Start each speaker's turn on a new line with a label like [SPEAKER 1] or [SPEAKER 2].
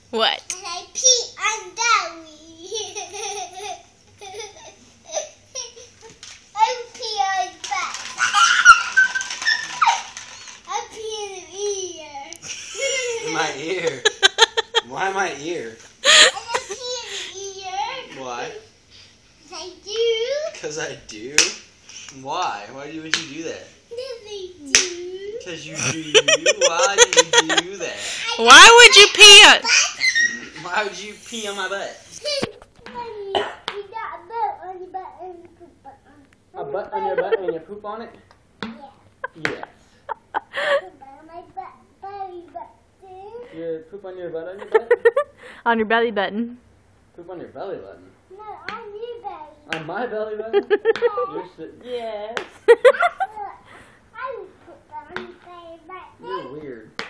[SPEAKER 1] What?
[SPEAKER 2] And I pee on belly. I pee on butt. I pee in the ear.
[SPEAKER 3] My ear. Why my ear?
[SPEAKER 2] I pee in the ear.
[SPEAKER 3] Why?
[SPEAKER 2] I do.
[SPEAKER 3] Because I do? Why? Why would you do that?
[SPEAKER 2] I do.
[SPEAKER 3] Because you do. Why do you do that?
[SPEAKER 1] Why would you pee on?
[SPEAKER 3] Why would you pee on my butt?
[SPEAKER 2] Honey, you got a butt on your butt and you poop on
[SPEAKER 3] A butt on your butt and you poop on it?
[SPEAKER 2] Yeah.
[SPEAKER 3] Yes.
[SPEAKER 2] Poop on my butt, belly button.
[SPEAKER 3] You poop on your butt on your butt?
[SPEAKER 1] On your belly button.
[SPEAKER 3] Poop on your belly button.
[SPEAKER 2] No, on your belly.
[SPEAKER 3] On my belly button? You're yes.
[SPEAKER 2] I would put on your belly button.
[SPEAKER 3] You're weird.